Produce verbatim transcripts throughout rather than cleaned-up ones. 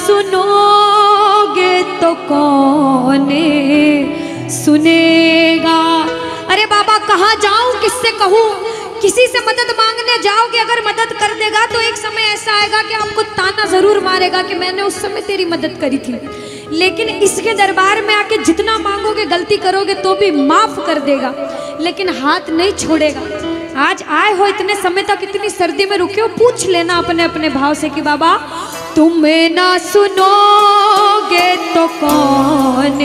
सुनोगे तो कौन सुनेगा। अरे बाबा कहाँ जाऊं, किससे कहूँ, किसी से मदद मांगने जाओगे, अगर मदद कर देगा तो एक समय ऐसा आएगा कि आपको ताना जरूर मारेगा कि मैंने उस समय तेरी मदद करी थी। लेकिन इसके दरबार में आके जितना मांगोगे, गलती करोगे तो भी माफ कर देगा, लेकिन हाथ नहीं छोड़ेगा। आज आए हो इतने समय तक, इतनी सर्दी में रुके हो, पूछ लेना अपने अपने भाव से कि बाबा तुम्हें ना सुनोगे तो कौन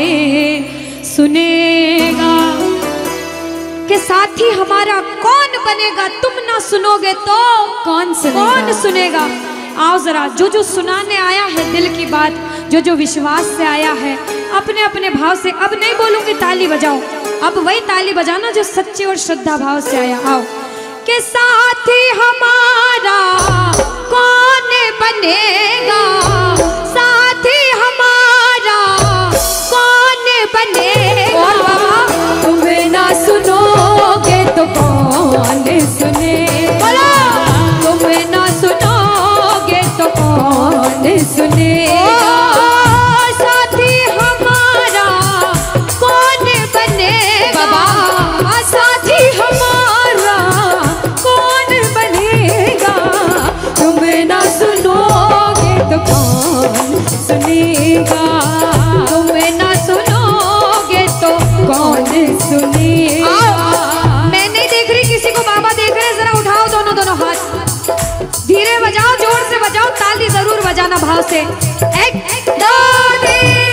सुनेगा, के साथी हमारा कौन बनेगा, तुम ना सुनोगे तो कौन सुनेगा, कौन सुनेगा। आओ जरा, जो जो सुनाने आया है दिल की बात, जो जो विश्वास से आया है, अपने अपने भाव से, अब नहीं बोलूंगी ताली बजाओ, अब वही ताली बजाना जो सच्चे और श्रद्धा भाव से आया। आओ के साथी हमारा कौन बनेगा, साथी हमारा कौन बनेगा। और बाबा तुम्हें ना सुनोगे तो कौन सुनेगा, तुम्हें ना सुनोगे तो कौन सुनेगा। साथी हमारा कौन बनेगा, साथी हमारा कौन बनेगा। तुम्हें ना सुनोगे तो कौन सुनेगा, तुम्हें ना सुनोगे तो कौन सुनेगा। मैं नहीं देख रही किसी को, बाबा देख रहे हैं, जरा उठाओ दोनों दोनों हाथ, धीरे बजाओ, जोर से बजाओ, ताली जरूर बजाना भाव से। एक दो तीन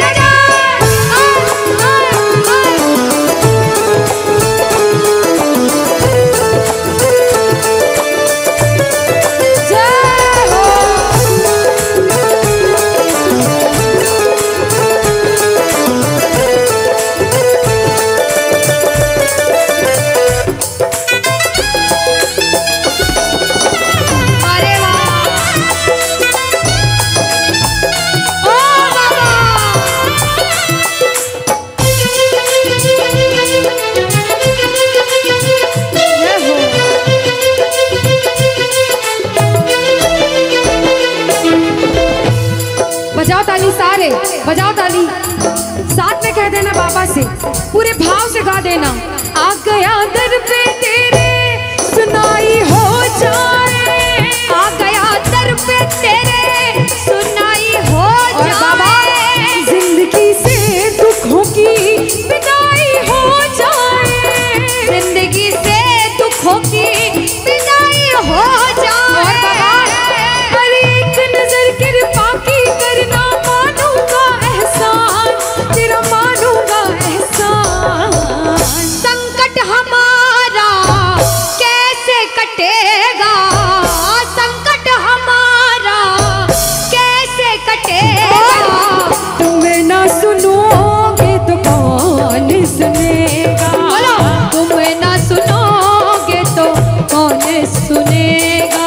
बजाओ ताली, साथ में कह देना बाबा से, पूरे भाव से गा देना। आ गया दर पे तेरे सुनाई हो जाए, आ गया दर पे तेरे सुनाई हो जाए, जिंदगी से दुखों की विदाई हो जाए, जिंदगी से दुखों की विदाई हो जाए। और बाबा पर एक नजर कृपा की करना, मानूंगा एहसान तेरा, मानूंगा एहसान। संकट हमारा कैसे कटेगा, संकट हमारा कैसे कटेगा। तुम्हें ना सुनोगे तो कौन सुनेगा, तुम्हें ना सुनोगे तो कौन सुनेगा।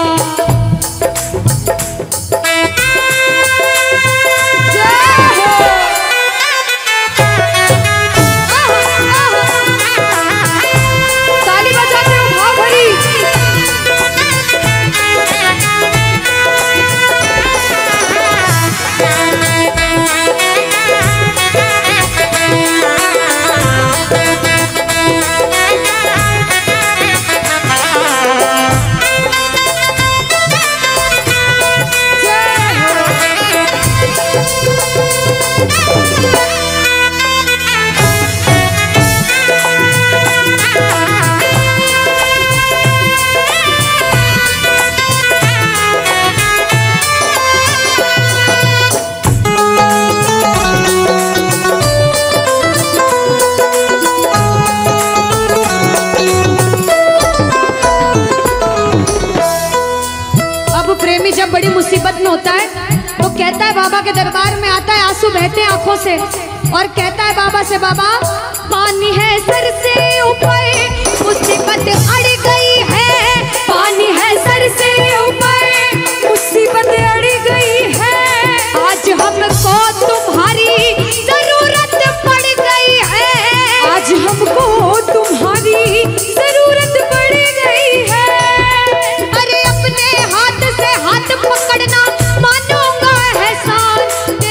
जब बड़ी मुसीबत में होता है तो कहता है, बाबा के दरबार में आता है, आंसू बहते हैं आंखों से, और कहता है बाबा से, बाबा पानी है सर से ऊपर, मुसीबत अड़ गई है, पानी है सर से ऊपर, मुसीबत अड़ गई है, आज हमको तुम्हारी जरूरत पड़ गई है, आज हमको तुम्हारी जरूरत पड़ गई है। अरे अपने हाथ से हाथ पकड़ना, मानूंगा एहसान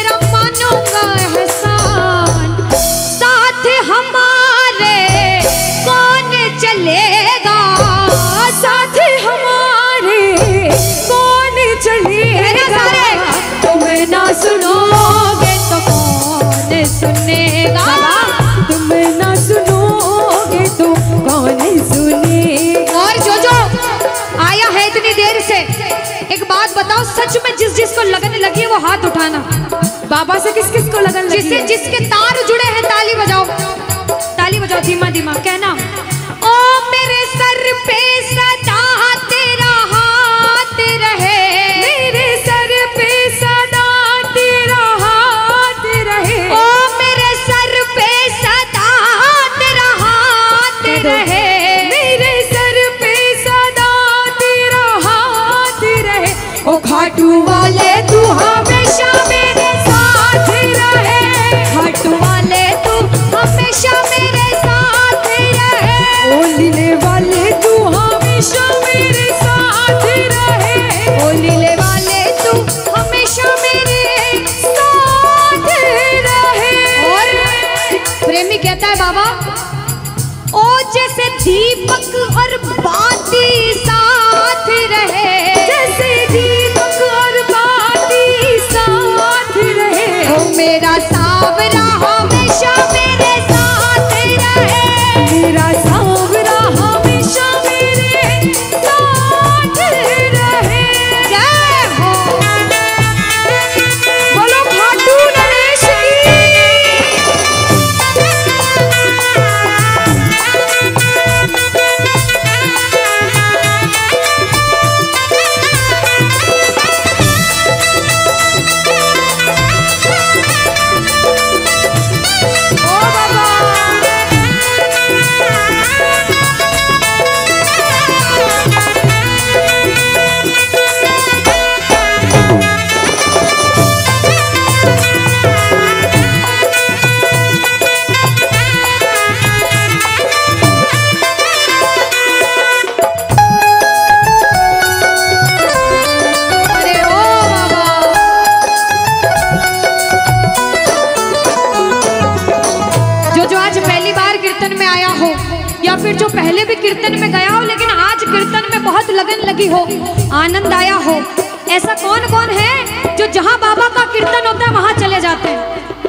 सुनेगा? तुम ना सुनोगे तो कौन सुने? और जो जो आया है इतनी देर से, एक बात बताओ, सच में जिस जिसको लगन लगी है वो हाथ उठाना। बाबा से किस किस को लगन लगी? जिससे जिसके तार जुड़े हैं ताली बजाओ, ताली बजाओ धीमा धीमा, कहना ओ मेरे सर पे सदा तेरा हाथ रहे, मेरे सर पे सदा तेरा हाथ रहे। ओ मेरे सर पे सदा तेरा हाथ रहे, मेरे सर पे सदा तेरा हाथ रहे। ओ खाटू वाले तू हमेशा मेरे साथ रहे, खाटू वाले तू हमेशा मेरे साथ रहे, ओ लीले वाले तू हमेशा मेरे साथ रहे, ओ लीले वाले तू हमेशा मेरे साथ रहे। और प्रेमी कहता है बाबा, ओ जैसे दीपक और बाती साथ रहे, जैसे दीपक और बाती साथ रहे। ओ मेरा सावरा हमेशा मेरे साथ रहे, मेरा सावरा हमेशा मेरे साथ रहे। जय हो। बोलो खाटू नरेश की। ओ बाबा। अरे ओ बाबा, जो जो आज पहली बार कीर्तन में आया हो या फिर जो पहले भी कीर्तन में गया हो लेकिन आज कीर्तन में बहुत लगन लगी हो, आनंद आया हो, ऐसा कौन कौन है जो जहां बाबा का कीर्तन होता है वहां चले जाते हैं?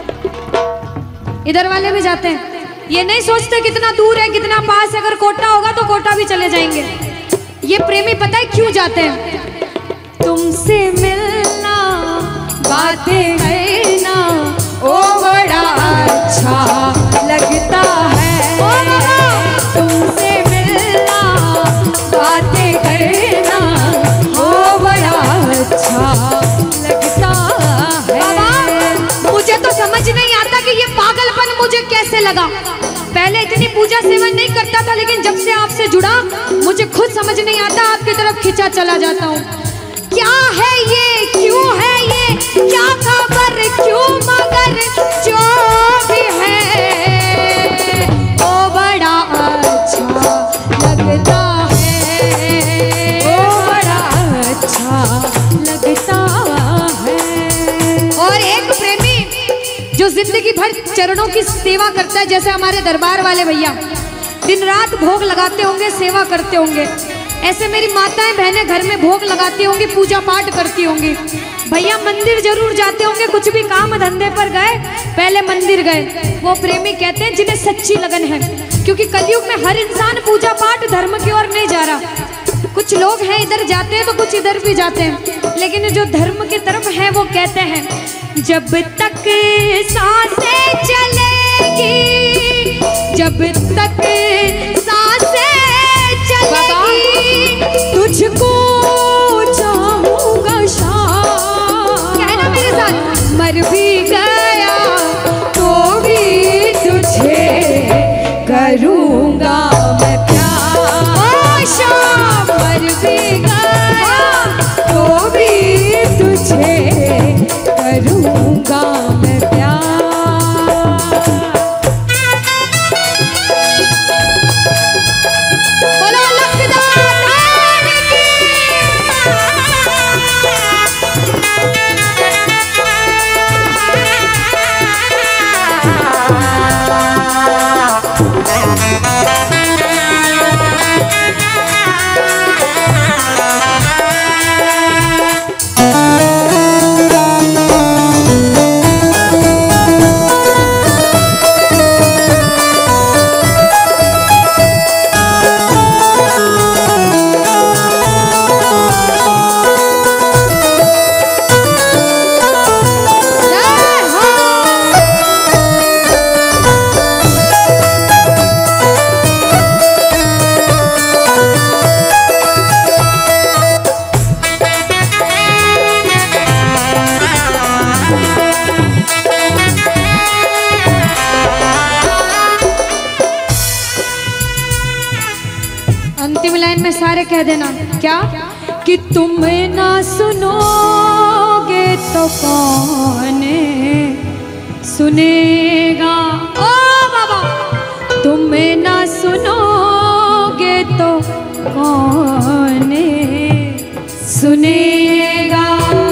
इधर वाले भी जाते हैं, ये नहीं सोचते कितना दूर है कितना पास है, अगर कोटा होगा तो कोटा भी चले जाएंगे। ये प्रेमी पता है क्यों जाते हैं? तुमसे मिलना बातें करना ओ बड़ा अच्छा लगता है। ओ बाबा। तुमसे मिलना बातें करना ओ बड़ा अच्छा लगता है। बाबा मुझे तो समझ नहीं आता कि ये पागलपन मुझे कैसे लगा। पहले इतनी पूजा सेवन नहीं करता था, लेकिन जब से आपसे जुड़ा मुझे खुद समझ नहीं आता, आपकी तरफ खिंचा चला जाता हूँ। क्या है ये, क्यों है ये, क्या खबर, क्यों मगर जो भी है ओ बड़ा अच्छा लगता है, ओ बड़ा अच्छा लगता है। और एक प्रेमी जो जिंदगी भर चरणों की सेवा करता है, जैसे हमारे दरबार वाले भैया दिन रात भोग लगाते होंगे, सेवा करते होंगे, ऐसे मेरी माताएं बहनें घर में भोग लगाती होंगी, पूजा पाठ करती होंगी। भैया मंदिर जरूर जाते होंगे, कुछ भी काम धंधे पर गए पहले मंदिर गए। वो प्रेमी कहते हैं जिन्हें सच्ची लगन है, क्योंकि कलयुग में हर इंसान पूजा पाठ धर्म की ओर नहीं जा रहा। कुछ लोग हैं इधर जाते हैं तो कुछ इधर भी जाते हैं, लेकिन जो धर्म की तरफ है वो कहते हैं जब तक सांसें चलेगी, जब तक सांसें चलेगी तुझको चाहूंगा शाम। कहना मेरे साथ, मर भी गया तो भी तुझे करूंगा मैं प्यार। ओ शाम, मर भी गया तो भी तुझे करूंगा मैं प्यार। में सारे कह देना क्या कि तुम ना सुनोगे तो कौन सुनेगा। ओ बाबा, तुम ना सुनोगे तो कौन सुनेगा।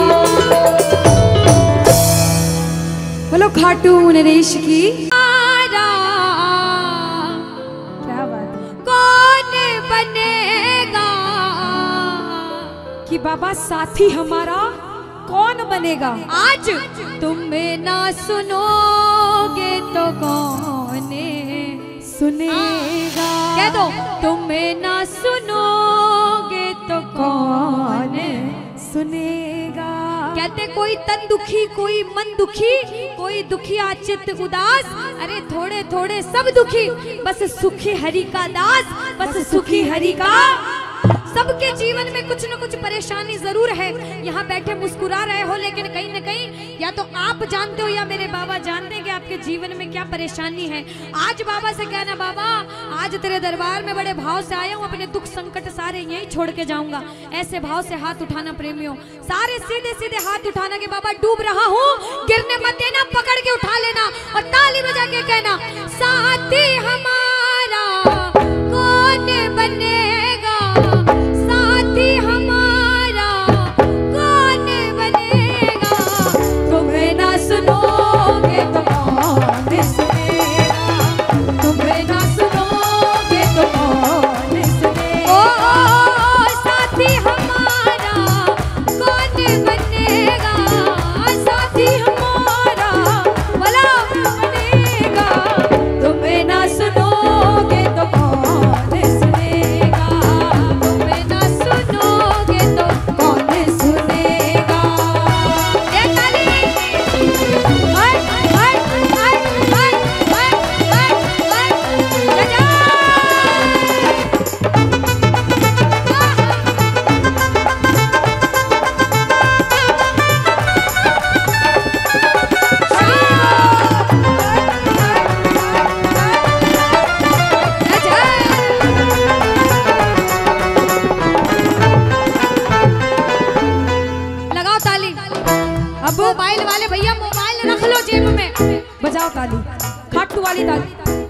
बोलो खाटू नरेश की। क्या बात है। कौन बनेगा कि बाबा साथी हमारा कौन बनेगा। आज तुम ना सुनोगे तो कौन सुनेगा। कह दो, तुम ना सुनोगे तो कौन सुनेगा। कहते कोई तन दुखी, कोई मन दुखी, कोई दुखी आचित उदास, अरे थोड़े थोड़े सब दुखी, बस सुखी हरि का दास, बस सुखी हरि का। सबके जीवन में कुछ न कुछ परेशानी जरूर है। यहाँ बैठे मुस्कुरा रहे हो, लेकिन कहीं न कहीं या तो आप जानते हो या मेरे बाबा जानते हैं कि आपके जीवन में क्या परेशानी है। आज बाबा से कहना, बाबा आज तेरे दरबार में बड़े भाव से आया हूँ, अपने दुख संकट सारे यहीं छोड़ के जाऊंगा। ऐसे भाव से हाथ उठाना प्रेमियों, सारे सीधे सीधे हाथ उठाना कि बाबा डूब रहा हूँ, गिरने मत देना, पकड़ के उठा लेना और ताली बजा के कहना, साथी हमारा कौन बनेगा, साथी हमारा कौन बनेगा। तुम्हें ना सुनोगे तो कौन सुनेगा, तुम्हें ना सुनोगे तो कौन सुनेगा। ओ, ओ, ओ साथी हमारा कौन बनेगा, साथी हमारा भला बनेगा। तुम्हें ना सुनोगे तो कौन सुनेगा, तुम्हें ना सुनोगे तो कौन सुनेगा। ये ताली। हाय हाय हाय हाय हाय हाय हाय जा जा। लगाओ ताली। अब मोबाइल वाले भैया मोबाइल रख लो जेब में, बजाओ ताली, खाटू वाली ताली।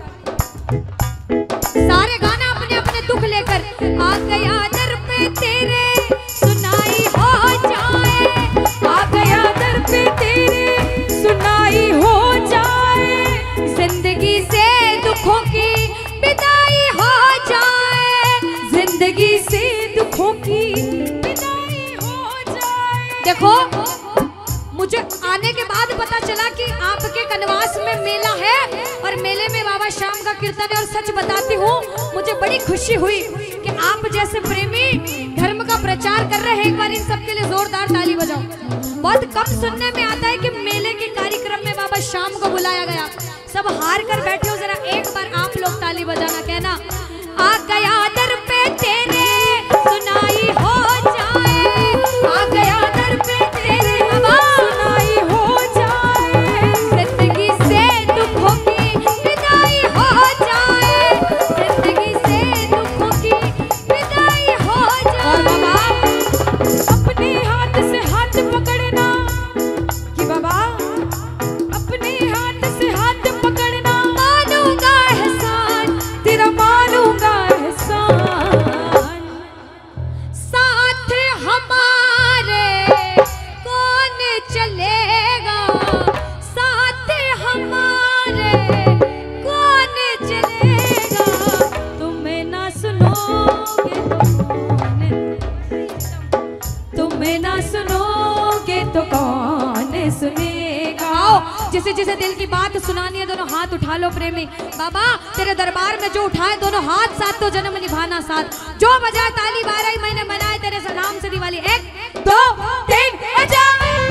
सारे गाना अपने अपने दुख लेकर आ गया दर पे तेरे, सुनाई हो जाए, आ गया दर पे तेरे, सुनाई हो जाए, जिंदगी से दुखों की विदाई हो जाए, जिंदगी से दुखों की विदाई हो जाए। देखो, मुझे आने के बाद पता चला कि आपके कनवास में मेला है और मेले में बाबा श्याम का कीर्तन है। और सच बताती हूँ, मुझे बड़ी खुशी हुई कि आप जैसे प्रेमी धर्म का प्रचार कर रहे हैं। एक बार इन सबके लिए जोरदार ताली बजाओ। बहुत कम सुनने में आता है कि मेले के कार्यक्रम में बाबा श्याम को बुलाया गया। सब हार कर बैठे हो, जरा एक बार आप लोग ताली बजाना, कहना, आ गया दर पे तेरे, सुनाई हो जाए, आ गया दर पे तेरे, बाबा सुनाई हो जाए, जिंदगी से दुखों की विदाई हो जाए, जिंदगी से दुखों की विदाई हो जाए। और बाबा अपने हाथ से हाथ पकड़ना कि बाबा अपने हाथ से हाथ पकड़ना, मानूंगा एहसान तेरा, मानूंगा एहसान। साथ हमारे कौन चलेगा, साथ हमारे कौन चलेगा। तुम्हें ना सुनोगे तो कौन, तुम्हें ना सुनोगे तो कौन सुनेगा। आओ, जिसे जिसे दिल की बात सुनानी है दोनों हाथ उठा लो प्रेमी। बाबा तेरे दरबार में जो उठाए दोनों हाथ, साथ तो जन्म निभाना साथ, जो बजाए ताली बारह ही महीने मनाए तेरे नाम से दिवाली। एक दो तीन बजा।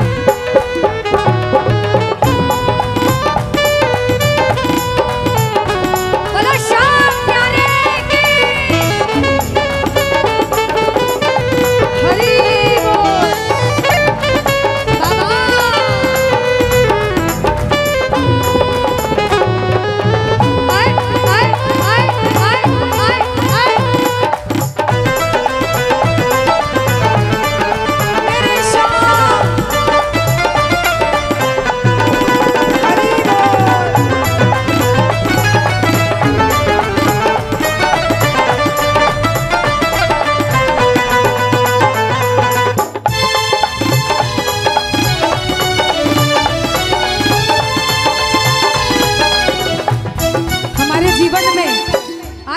बोलो श्याम प्यारे की। हरि बोल। बाबा आय आय आय आय आय आय।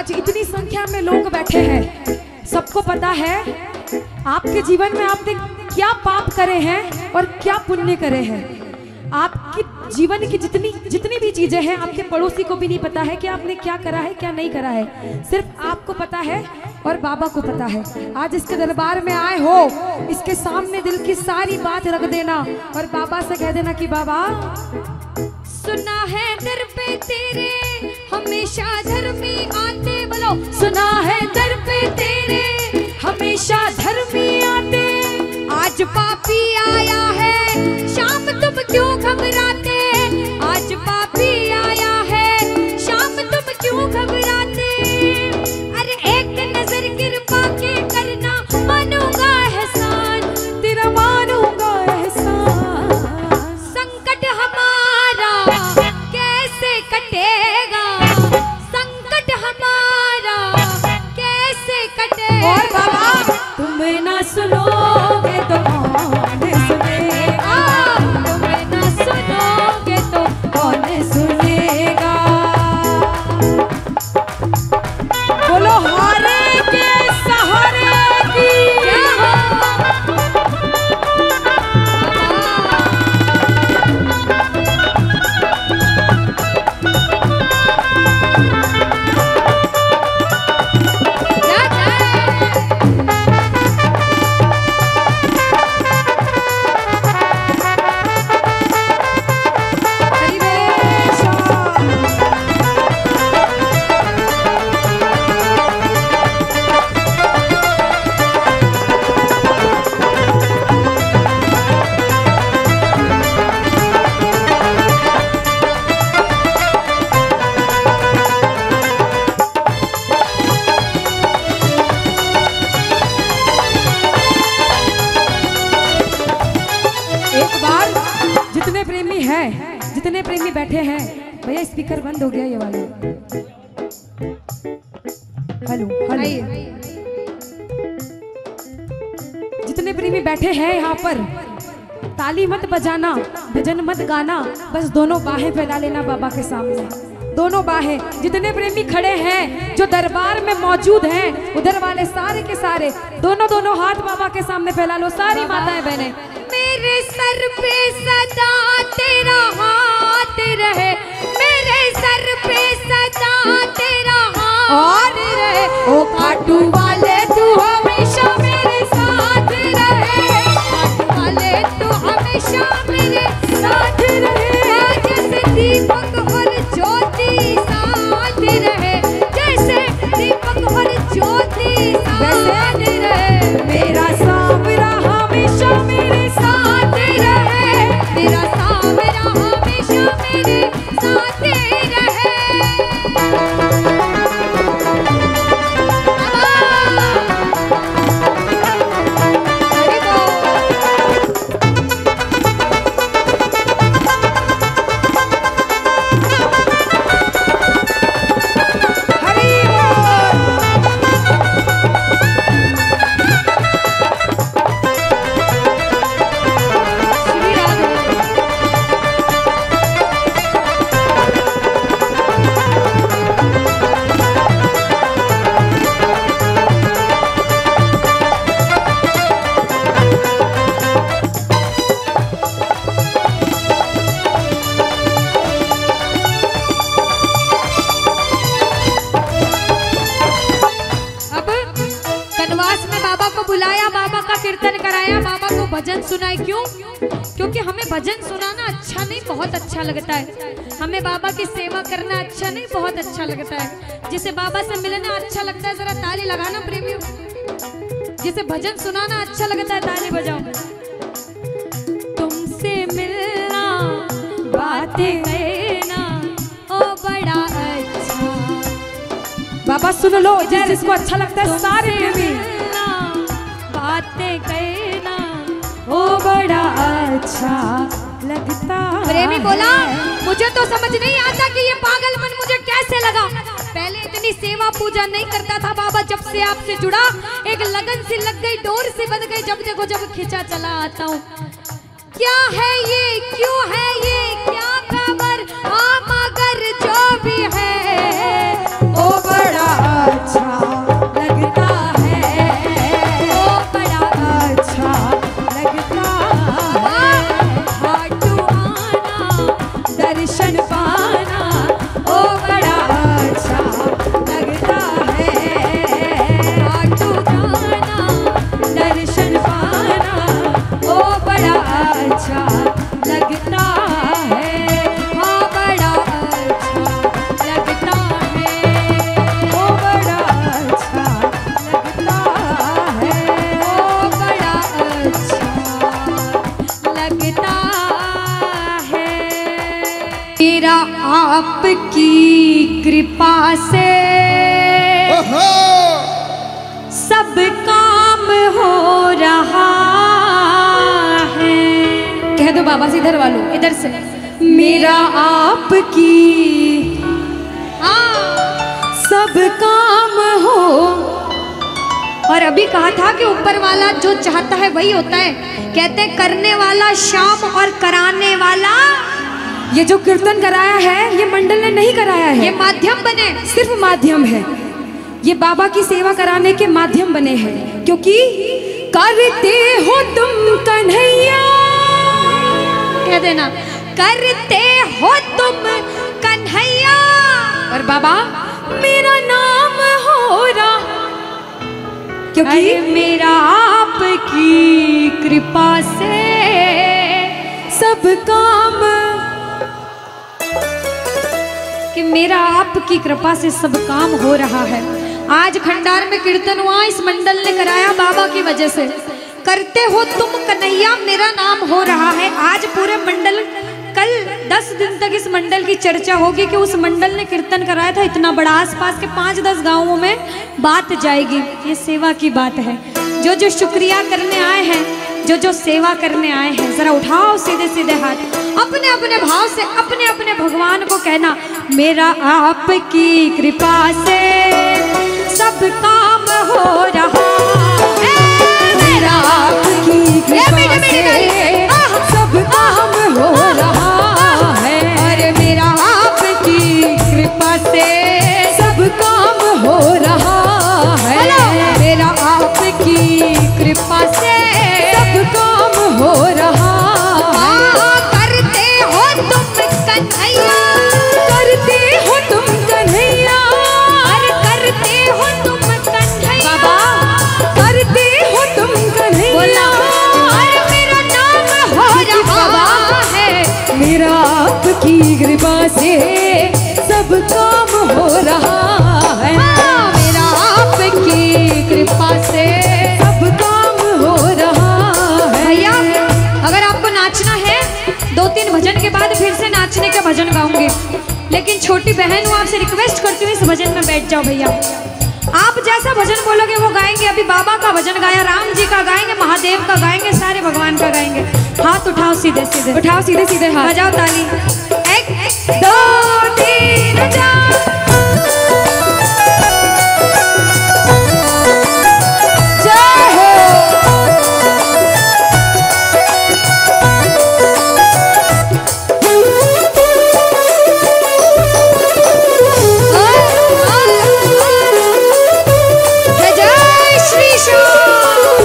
आज इतनी संख्या में लोग बैठे हैं, सबको पता है आपके जीवन में आपने क्या पाप करे हैं और क्या पुण्य करे हैं। आपकी जीवन की जितनी जितनी भी चीजें हैं आपके पड़ोसी को भी नहीं पता है कि आपने क्या करा है क्या नहीं करा है, सिर्फ आपको पता है और बाबा को पता है। आज इसके दरबार में आए हो, इसके सामने दिल की सारी बात रख देना और बाबा से कह देना कि बाबा सुना है दर पे तेरे हमेशा धर्मी आते, बोलो सुना है दर पे तेरे हमेशा धर्मी आते, आज पापी आया है शाम तुम क्यों घबराते, आज पापी आया है शाम तुम क्यों घबराते, अरे एक नजर कृपा के करना मानूंगा एहसान, तेरा मानूंगा एहसान। संकट हमारा कैसे कटेगा, संकट हमारा कैसे कटेगा, और बाबा तुम ना सुनोगे तो कौन सुनेगा, तुम न सुनोगे तो कौन सुनेगा। बोलो हारे के सहारे की क्या हो जा जाए। एक बार जितने प्रेमी हैं, जितने प्रेमी बैठे हैं, भैया स्पीकर बंद हो गया ये वाले। हेलो हेलो, आइए। जितने प्रेमी बैठे हैं यहाँ पर, ताली मत बजाना, भजन मत गाना, बस दोनों बाहें फैला लेना बाबा के सामने, दोनों बाहें। जितने प्रेमी खड़े हैं जो दरबार में मौजूद हैं, उधर वाले सारे के सारे दोनों दोनों हाथ बाबा के सामने फैला लो, सारी माताएं बहनें। मेरे सर पे सदा तेरा हाथ रहे, मेरे सर पे सदा तेरा हाथ रहे, ओ खाटू वाले तू हमेशा मेरे साथ रहे, हाथ वाले तू हमेशा मेरे साथ रहे, जैसे दीपक और ज्योति साथ रहे, जैसे दीपक और ज्योति साथ रहे, मेरा सांवरा हमेशा मेरे साथ रहे, मेरा सांवरा हमेशा मेरे साथ रहे। हरि कीर्तन कराया, बाबा को भजन सुनाए। क्यों? क्योंकि हमें भजन सुनाना अच्छा नहीं, बहुत अच्छा लगता है। हमें बाबा की सेवा करना अच्छा नहीं, बहुत अच्छा लगता है। जिसे बाबा से मिलना अच्छा लगता है, जरा ताली लगाना प्रेमियों। जिसे भजन सुनाना अच्छा लगता है, ताली बजाओ। तुमसे मिलना, बातें कहना, ओ बड़ा अच्छा। बाबा सुन लो, जिस जिसको अच्छा लगता है सारे प्रेमी। बातें कहना, ओ बड़ा अच्छा लगता। प्रेमी बोला, मुझे तो समझ नहीं आता कि ये पागलपन मुझे कैसे लगा। पहले इतनी सेवा पूजा नहीं करता था बाबा, जब से आपसे जुड़ा एक लगन सी लग गई, डोर सी बंध गई। जब देखो जब खिंचा चला आता हूँ। क्या है ये, क्यों है ये, क्या खबर, हाँ मगर जो भी है, ओ बड़ा मेरा आपकी कृपा से ओहो सब काम हो रहा है। कह दो बाबा से, इधर वालों, इधर से। मेरा आपकी हाँ सब काम हो। और अभी कहा था कि ऊपर वाला जो चाहता है वही होता है। कहते हैं करने वाला श्याम और कराने वाला। ये जो कीर्तन कराया है ये मंडल ने नहीं कराया है, ये माध्यम बने, सिर्फ माध्यम है। ये बाबा की सेवा कराने के माध्यम बने हैं, क्योंकि करते हो तुम कन्हैया, कह देना करते हो तुम कन्हैया। और बाबा मेरा नाम हो रहा, क्योंकि अरे मेरा आपकी कृपा से सब काम, कि मेरा आपकी कृपा से सब काम हो रहा है। आज खंडार में कीर्तन हुआ, इस मंडल ने कराया बाबा की वजह से। करते हो तुम कन्हैया मेरा नाम हो रहा है। आज पूरे मंडल, कल दस दिन तक इस मंडल की चर्चा होगी कि उस मंडल ने कीर्तन कराया था इतना बड़ा। आसपास के पाँच दस गांवों में बात जाएगी। ये सेवा की बात है। जो जो शुक्रिया करने आए हैं, जो जो सेवा करने आए हैं, जरा उठाओ सीधे सीधे हाथ, अपने अपने भाव से अपने अपने भगवान को कहना, मेरा आपकी कृपा से सब काम हो रहा है। मेरा आपकी कृपा से सब काम हो रहा है। अरे मेरा आपकी कृपा से सब काम हो रहा है। मेरा आपकी कृपा से सब काम हो रहा है। करते हो तुम कन्हैया, करते हो तुम कन्हैया, अरे करते हो तुम कन्हैया। बाबा करते हो तुम कन्हैया। बोला अरे मेरा नाम हो रहा है। मेरा आपकी कृपा से सब काम हो रहा है। हाँ, मेरा आपकी कृपा से सब काम हो रहा है। भैया अगर आपको नाचना है, दो तीन भजन के बाद फिर से नाचने के भजन गाऊंगी, लेकिन छोटी बहन हूँ, आपसे रिक्वेस्ट करती हूँ इस भजन में बैठ जाओ भैया। आप जैसा भजन बोलोगे वो गाएंगे। अभी बाबा का भजन गाया, राम जी का गाएंगे, महादेव का गाएंगे, सारे भगवान का गाएंगे। हाथ उठाओ सीधे सीधे, उठाओ सीधे सीधे हाथ, बजाओ ताली। एक दो तीन चार, जय हो। जय श्री श्याम।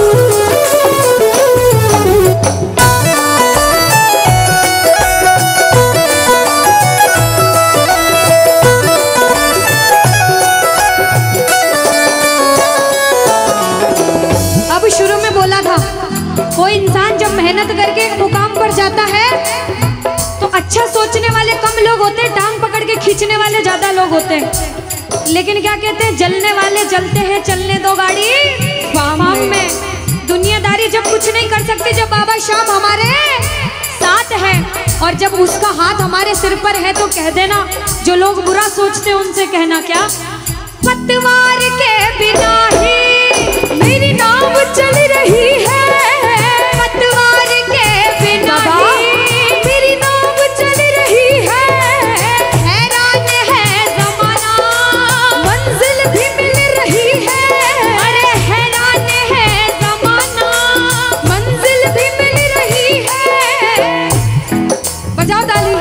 अब शुरू में बोला था, कोई इंसान जब मेहनत करके एक मुकाम पर जाता है तो अच्छा सोचने वाले कम लोग होते हैं, टांग पकड़ के खींचने वाले ज्यादा लोग होते हैं। लेकिन क्या कहते हैं, जलने वाले जलते हैं, चलने दो गाड़ी फार्म फार्म में। में। दुनियादारी जब कुछ नहीं कर सकती, जब बाबा श्याम हमारे साथ है और जब उसका हाथ हमारे सिर पर है, तो कह देना, जो लोग बुरा सोचते हैं उनसे कहना क्या, पतवार के बिना ही मेरी नाव चल रही है। पतवार के बिना बाबा, ही मेरी नाव चल रही है। हैरान है जमाना, मंजिल भी मिल रही है। अरे हैरान है जमाना, मंजिल भी मिल रही है। बजाओ ताली।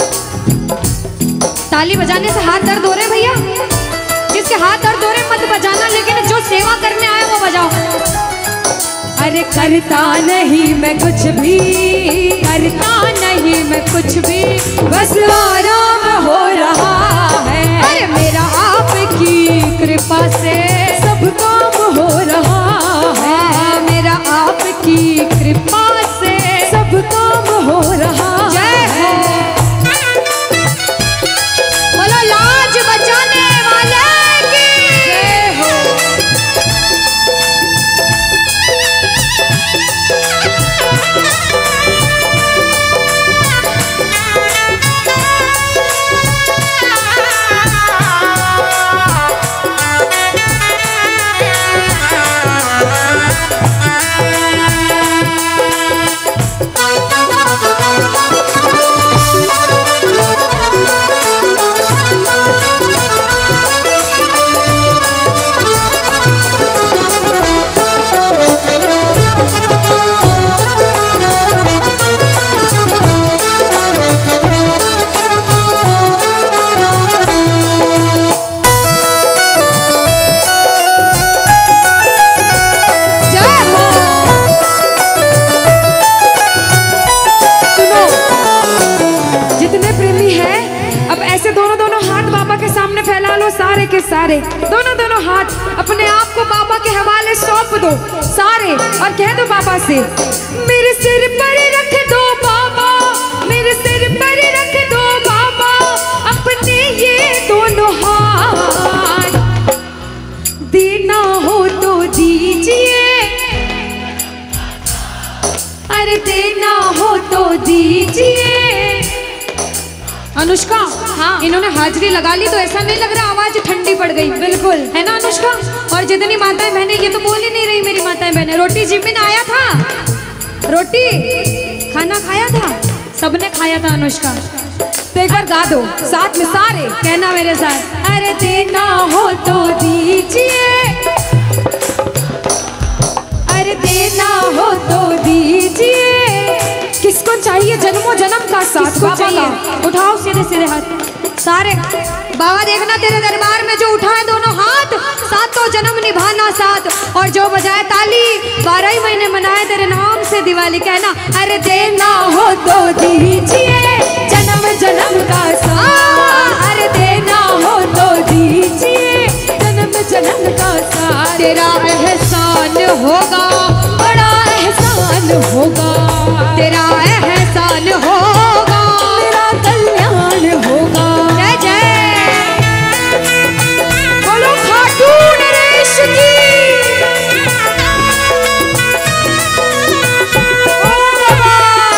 ताली बजाने से हाथ दर्द हो रहे भैया, जिसके हाथ दर्द हो रहे मत बजाना, लेकिन जो सेवा करने आए वो बजाओ। अरे करता नहीं मैं कुछ भी, करता नहीं मैं कुछ भी, बस आराम हो रहा है। अरे मेरा आपकी कृपा से सब काम हो रहा है। मेरा आपकी कृपा से सब काम हो रहा जय हो। बोलो लाज बचाने वाले की जय हो। सामने फैला लो सारे के सारे, दोनों दोनों हाथ अपने आप को बाबा के हवाले सौंप दो सारे, और कह दो बाबा से, मेरे सिर पर रख दो बाबा, मेरे सिर पर रख दो बाबा अपने ये दोनों हाथ, देना हो तो दीजिए, अरे देना हो तो दीजिए। अनुष्का, हाँ, इन्होंने हाजिरी लगा ली तो ऐसा नहीं लग रहा आवाज ठंडी पड़ गई? बिल्कुल, है ना अनुष्का? और जितनी माताएं बहनें, ये तो बोल ही नहीं रही मेरी माताएं बहनें। रोटी जिमिन आया था, रोटी खाना खाया था, सबने खाया था अनुष्का। तो एक बार गा दो साथ में सारे, कहना मेरे साथ, अरे देना हो तो दीजिए, अरे देना हो तो दीजिए। किसको चाहिए जन्मों जन्म का साथ? किसको चाहिए? उठाओ सीधे सीधे हाथ सारे। बाबा देखना तेरे दरबार में जो उठाए दोनों हाथ, सातों जन्म निभाना साथ, और जो बजाए ताली बारह ही महीने मनाए तेरे नाम से दिवाली। कहना, अरे देना हो तो दीजिए जन्म जन्म का साथ, अरे देना हो तो दीजिए जन्म जन्म का साथ। तेरा एहसान होगा, बड़ा एहसान होगा, तेरा एहसान होगा, मेरा कल्याण होगा। जय जय बोलो खाटू नरेश की। ओ बाबा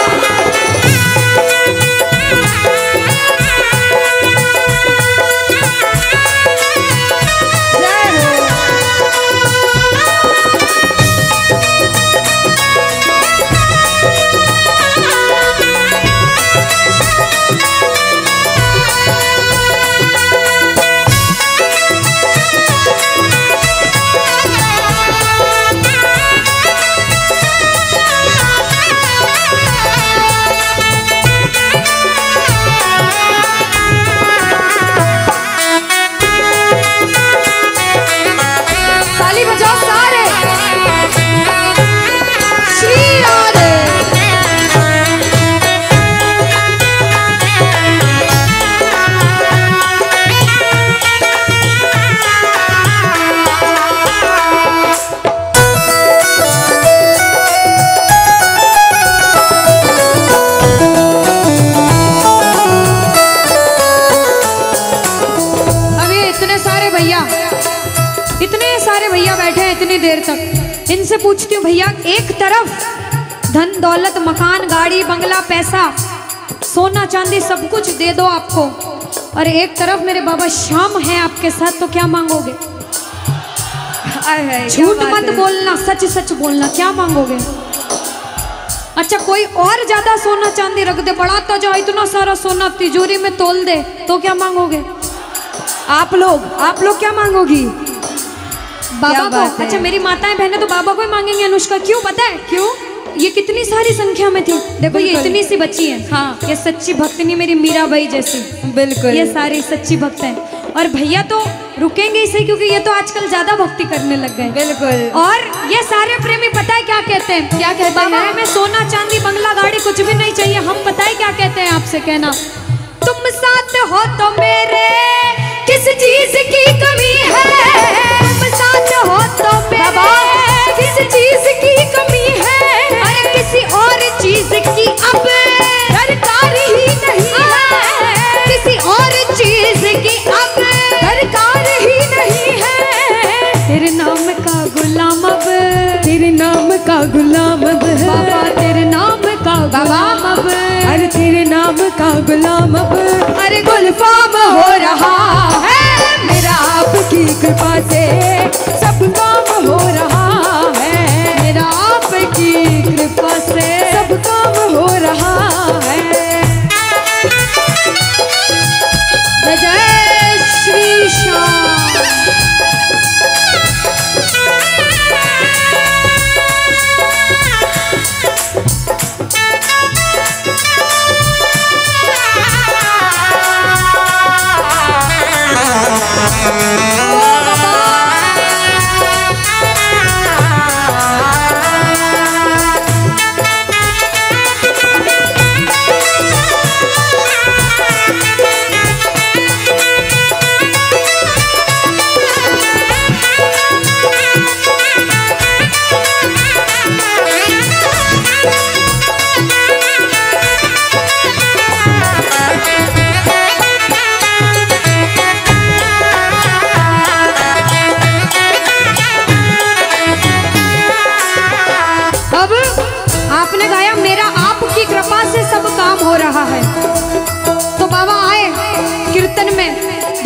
देर तक इनसे पूछती हूँ, भैया एक तरफ धन दौलत मकान गाड़ी बंगला पैसा सोना चांदी सब कुछ दे दो आपको, और एक तरफ मेरे बाबा श्याम है आपके साथ, तो क्या मांगोगे? झूठ मत बोलना, सच सच बोलना, क्या मांगोगे? अच्छा कोई और ज्यादा सोना चांदी रख दे, बढ़ाता जाओ इतना सारा सोना तिजोरी में तोल दे, तो क्या मांगोगे? आप लोग आप लोग क्या मांगोगी? बाबा को। अच्छा मेरी माताएं बहनें तो बाबा को ही मांगेंगे अनुष्का, क्यों पता है? क्यों? ये कितनी सारी संख्या में थी, देखो ये इतनी सी बच्ची है, हाँ ये सच्ची भक्तनी मेरी मीराबाई जैसी, बिल्कुल ये सारी सच्ची भक्त हैं। और भैया तो रुकेंगे ही सही, क्योंकि ये तो आजकल ज्यादा भक्ति करने लग गए, बिल्कुल। और ये सारे प्रेमी पता है क्या कहते हैं? क्या कहते हैं? बाबा हमें सोना चांदी बंगला गाड़ी कुछ भी नहीं चाहिए, हम पता है क्या कहते हैं आपसे? कहना, तुम साथ हो तो मेरे किस चीज की कमी है, तुम साथ हो तो मेरे किस चीज की कमी है, अरे किसी और चीज की अब दरकार ही नहीं है, किसी और चीज की अब दरकार ही नहीं है। तेरे नाम का गुलाम अब, तेरे नाम का गुलाम अब, बाबा तेरे नाम का गुलाम अब, अरे तेरे नाम का गुलाम अब, अरे गुलफाम हो रहा है मेरा आपकी कृपा से सब काम हो रहा है, मेरा आपकी कृपा से सब काम हो रहा है। जय श्री श्याम।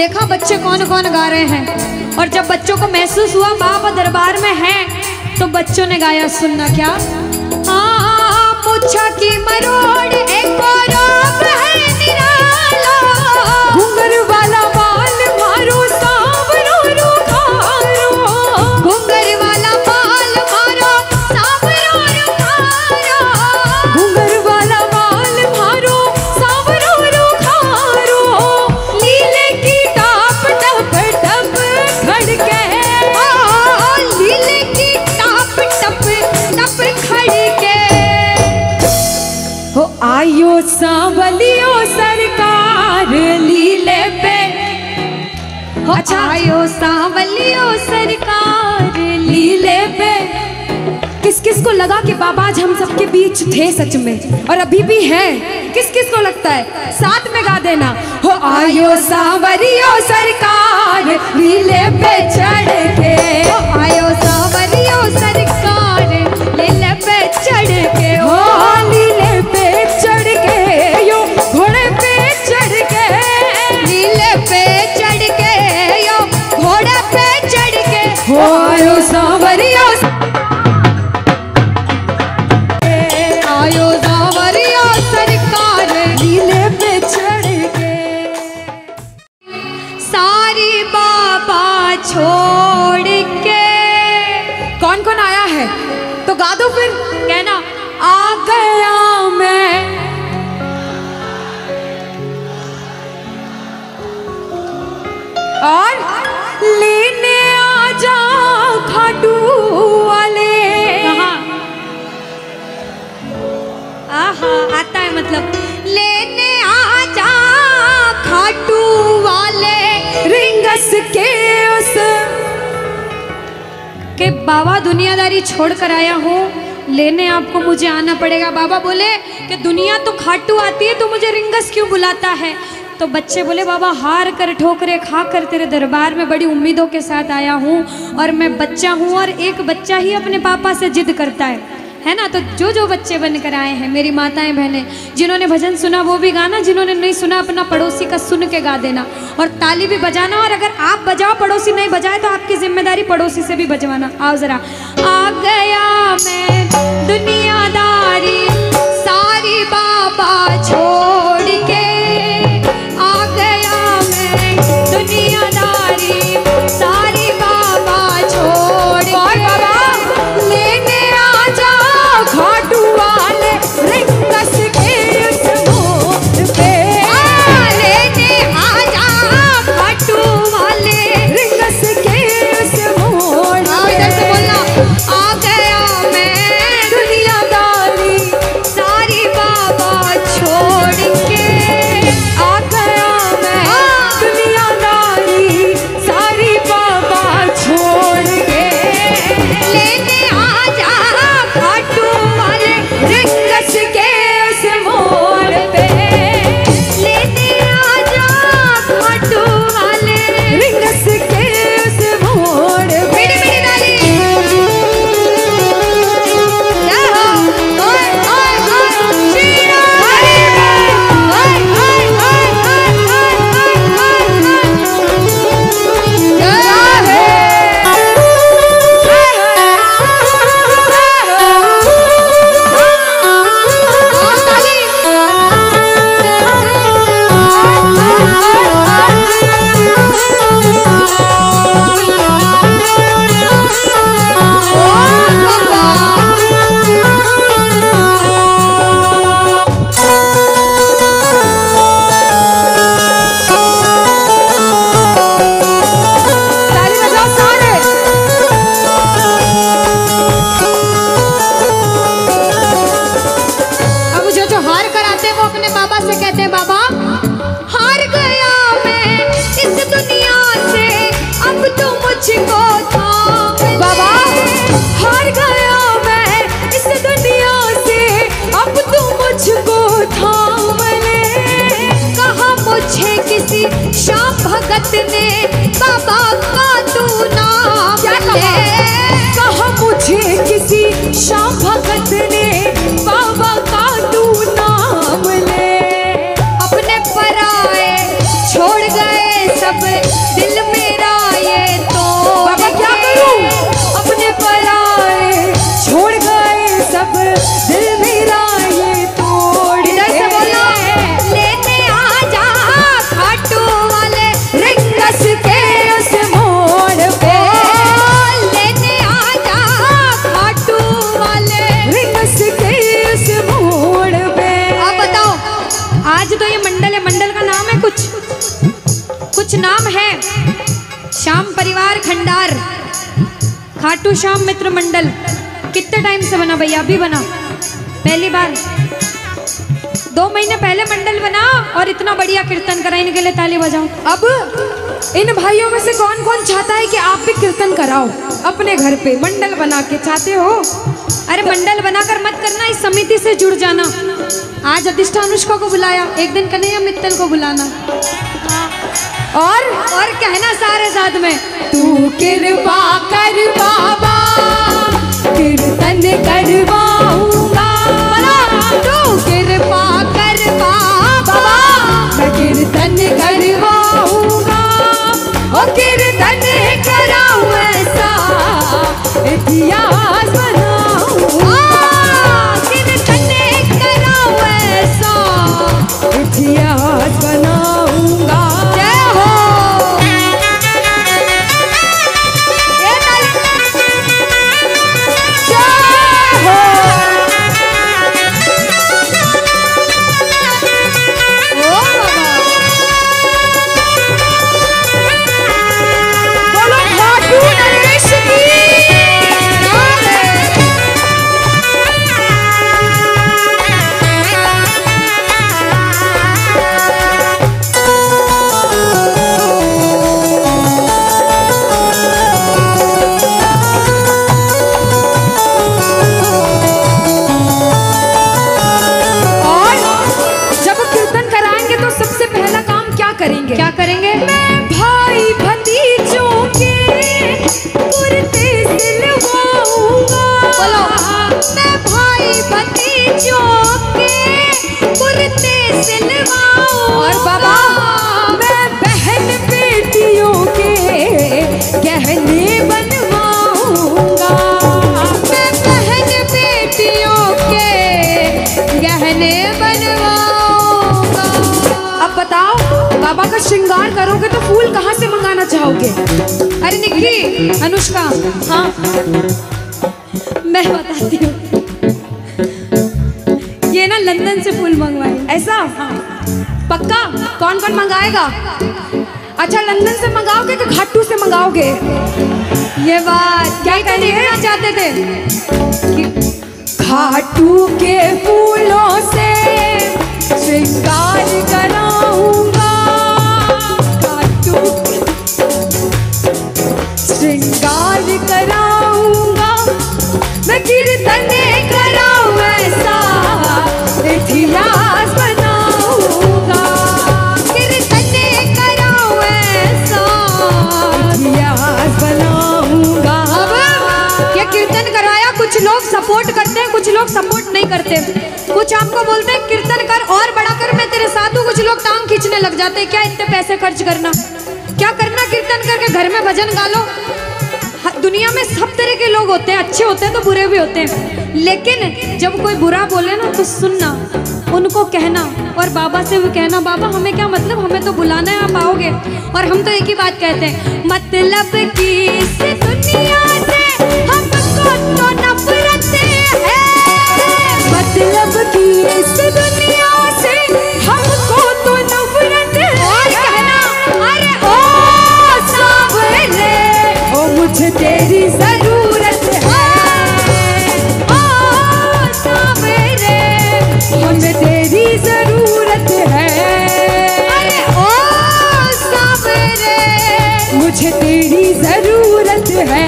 देखा बच्चे कौन कौन गा रहे हैं, और जब बच्चों को महसूस हुआ बाबा दरबार में हैं, तो बच्चों ने गाया, सुनना क्या। हाँ पूछा कि मरोड़ एक और है निराला, घुंघर वाला बाल मारो सांवरो रुखारो, घुंघर वाला बाल मारो सांवरो रुखारो, घुंघर वाला बाल मारो सांवरो रुखारो, लीले की टाप टप टप खड़के, लीले की टाप टप टप खड़के, हो आयो सांवलियो सरकार लीले पे। अच्छा आयो सांवलियो सरकार लीले पे। किस किस को लगा कि बाबा आज हम सबके बीच थे सच में, और अभी भी हैं? किस किस को लगता है? साथ में गा देना, हो आयो सांवरियो सरकार लीले पे चढ़ के, हो आयो सांवलियो सरकार लीले पे चढ़ के, हो लीले पे चढ़ के, यो घोड़े पे चढ़ के, लीले पे चढ़ के, यो घोड़े पे चढ़ के, हो आयो सांवरियो आयो सांवरियो सरकार लीले पे चढ़ के। सारी बाबा छोड़ के। कौन कौन आया है तो गा दो फिर, कहना आ गया मैं, और लेने आ जा खाटू वाले। कहाँ? आहा आता है मतलब, लेने आ जा खाटू वाले, रिंगस के उस के बाबा दुनियादारी छोड़ कर आया हूँ, लेने आपको मुझे आना पड़ेगा। बाबा बोले कि दुनिया तो खाटू आती है, तो मुझे रिंगस क्यों बुलाता है? तो बच्चे बोले बाबा हार कर ठोकरे खा कर तेरे दरबार में बड़ी उम्मीदों के साथ आया हूँ, और मैं बच्चा हूँ, और एक बच्चा ही अपने पापा से जिद करता है, है ना। तो जो जो बच्चे बनकर आए हैं, मेरी माताएं बहनें, जिन्होंने भजन सुना वो भी गाना, जिन्होंने नहीं सुना अपना पड़ोसी का सुन के गा देना, और ताली भी बजाना, और अगर आप बजाओ पड़ोसी नहीं बजाए तो आपकी जिम्मेदारी पड़ोसी से भी बजवाना। आओ जरा। आ गया मैं दुनियादारी सारी बाबा छोड़ के, आ गया मैं दुनियादारी सारी बाबा छोड़ के, बाबा लेने आ जा खाटू वाले, रिंगस के उस मोड़ पे, लेने आ जा खाटू वाले, रिंगस के उस मोड़ आओ पे। इधर से बोलना, आ गया मैं दुनियादारी सारी बाबा छोड़ के, आ गया मैं दुनियादारी सारी बाबा छोड़ के, लेने आ जा खाटू वाले, रिंगस के उस मोड़ पे, लेने आ जा खाटू वाले, रिंगस के उस मोड़ पे। मेरी मेरी डाली जय हो, ओए ओए ओए शीरा, ओए ओए ओए ओए ओए जय ताली बजाओ सारे। अब जो जो हार कर आते हैं वो अपने बाबा से कहते हैं बाबा हार गया मैं इस दुनिया से, अब तो मुझको थाम ले। बाबा हार गया मैं इस दुनिया से, अब तू मुझको थाम ले, कहा मुझे किसी श्याम भगत ने बाबा का तू नाम क्या ले। कहा? कहा मुझे किसी श्याम भगत ने बाबा का तू नाम ले, अपने पराए छोड़ गए सब सब दिल मेरा ये तो बाबा क्या करूं अपने पराए छोड़ गए सब दिल मेरा ये तोड़ इधर से बोलो लेने आ जा खाटू वाले रिंग कस के उस मोड़ पे लेने आ जा खाटू वाले रिंग कस के उस मोड़ पे। अब बताओ आज तो ये मंडल है, मंडल का नाम है कुछ कुछ नाम है श्याम परिवार खंडार खाटू श्याम मित्र मंडल। कितने टाइम से बना भैया? अभी बना पहली बार, दो महीने पहले मंडल बना और इतना बढ़िया कीर्तन करा। इनके लिए ताली बजाओ। अब इन भाइयों में से कौन कौन चाहता है कि आप भी कीर्तन कराओ अपने घर पे मंडल बना के? चाहते हो? अरे मंडल बनाकर मत करना, इस समिति से जुड़ जाना। आज अधिष्ठा अनुष्का को बुलाया, एक दिन कन्हैया मित्तल को बुलाना और और कहना सारे साथ में तू कृपा कर बाबा कीर्तन करवाऊंगा। तू कृपा कर बाबा मैं कीर्तन करवाऊंगा और कीर्तन कराऊं ऐसा इतिहास बनाऊंगा। कीर्तन कराऊं ऐसा इतिहास बनाऊंगा। जय हो। ये ताली। जय हो। ओ बाबा बोलो खाटू नरेश की। करेंगे क्या करेंगे? मैं भाई भतीजों के कुर्ते सिलवाऊंगा। बोलो मैं भाई भतीजों के कुर्ते सिलवाऊंगा। और बाबा मैं बहन बेटियों के गहने बनवाऊंगा। मैं बहन बेटियों के गहने बनवाऊंगा। अब बताओ बाबा का श्रृंगार करोगे तो फूल कहाँ से मंगाना चाहोगे? अरे निक्की अनुष्का, हाँ मैं बताती हूँ, ये ना लंदन से फूल मंगवाए। ऐसा? हाँ। पक्का? कौन कौन मंगाएगा? अच्छा लंदन से मंगाओगे कि खाटू से मंगाओगे? ये बात क्या कहना चाहते थे कि खाटू के फूलों से श्रृंगार कराऊंगा। खाटू श्रृंगार कराऊंगा मैं कीर्तन कराऊं ऐसा इतिहास बनाऊंगा। कीर्तन कराऊं ऐसा इतिहास बनाऊंगा। अब ये कीर्तन कराया, कुछ लोग सपोर्ट करते हैं, कुछ लोग सपोर्ट नहीं करते। कुछ आपको बोलते हैं कीर्तन कर और बड़ा कर, मैं तेरे साथ हूँ। कुछ लोग टांग खींचने लग जाते हैं, क्या इतने पैसे खर्च करना, क्या करना कीर्तन करके घर में भजन गा लो। दुनिया में सब तरह के लोग होते हैं, अच्छे होते हैं तो बुरे भी होते हैं। लेकिन जब कोई बुरा बोले ना तो सुनना, उनको कहना और बाबा से भी कहना बाबा हमें क्या मतलब, हमें तो बुलाना है, आप आओगे। और हम तो एक ही बात कहते हैं, मतलब कि इस दुनिया से हमको तो नफरत है। मतलब कि इस दुनिया से हमको तो नफरत है। और कहना अरे ओ सावरे ओ मुझे तेरी जरूरत है। ओ सावरे हमें तेरी जरूरत है। अरे ओ सावरे मुझे तेरी जरूरत है।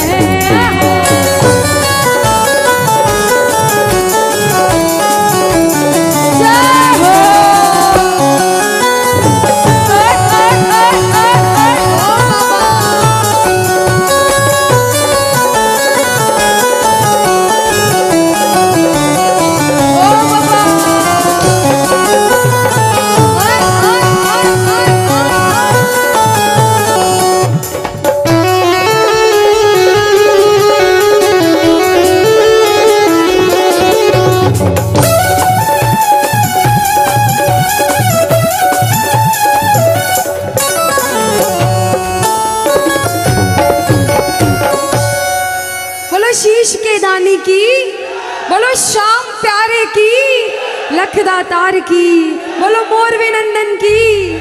रानी की, बोलो श्याम प्यारे की, लखदातार की, बोलो मोरवे नंदन की।